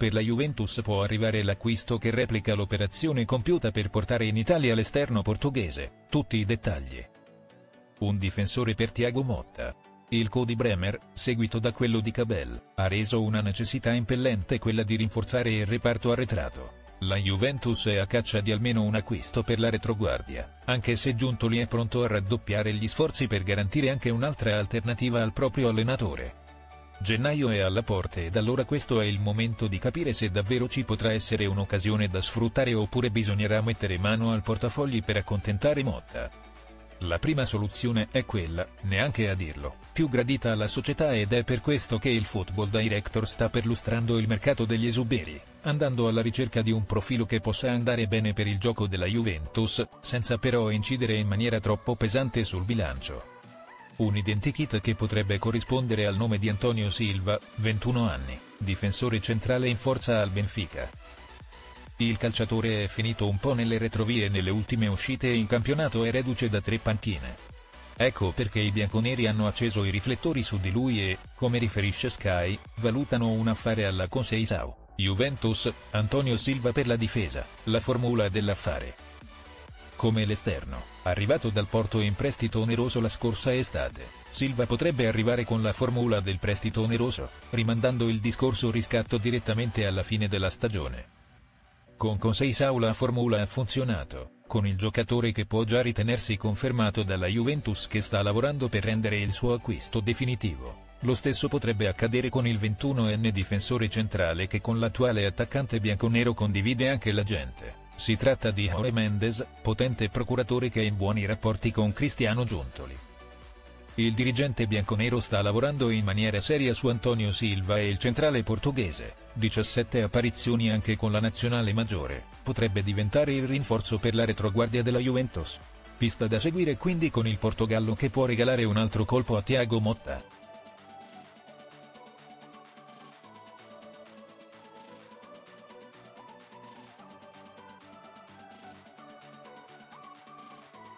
per la Juventus può arrivare l'acquisto che replica l'operazione compiuta per portare in Italia l'esterno portoghese, tutti i dettagli. Un difensore per Thiago Motta. Il co di Bremer, seguito da quello di Cabell, ha reso una necessità impellente quella di rinforzare il reparto arretrato. La Juventus è a caccia di almeno un acquisto per la retroguardia, anche se Giuntoli è pronto a raddoppiare gli sforzi per garantire anche un'altra alternativa al proprio allenatore. Gennaio è alla porta ed allora questo è il momento di capire se davvero ci potrà essere un'occasione da sfruttare oppure bisognerà mettere mano al portafogli per accontentare Motta. La prima soluzione è quella, neanche a dirlo, più gradita alla società ed è per questo che il Football Director sta perlustrando il mercato degli esuberi, andando alla ricerca di un profilo che possa andare bene per il gioco della Juventus, senza però incidere in maniera troppo pesante sul bilancio. Un identikit che potrebbe corrispondere al nome di Antonio Silva, 21 anni, difensore centrale in forza al Benfica. Il calciatore è finito un po' nelle retrovie nelle ultime uscite in campionato e reduce da 3 panchine. Ecco perché i bianconeri hanno acceso i riflettori su di lui e, come riferisce Sky, valutano un affare alla Conceição, Juventus, Antonio Silva per la difesa, la formula dell'affare. Come l'esterno, arrivato dal Porto in prestito oneroso la scorsa estate, Silva potrebbe arrivare con la formula del prestito oneroso, rimandando il discorso riscatto direttamente alla fine della stagione. Con Conceição la formula ha funzionato, con il giocatore che può già ritenersi confermato dalla Juventus che sta lavorando per rendere il suo acquisto definitivo. Lo stesso potrebbe accadere con il 21enne difensore centrale che con l'attuale attaccante bianconero condivide anche l'agente. Si tratta di Jorge Mendes, potente procuratore che è in buoni rapporti con Cristiano Giuntoli. Il dirigente bianconero sta lavorando in maniera seria su Antonio Silva e il centrale portoghese, 17 apparizioni anche con la nazionale maggiore, potrebbe diventare il rinforzo per la retroguardia della Juventus. Pista da seguire quindi con il Portogallo che può regalare un altro colpo a Thiago Motta.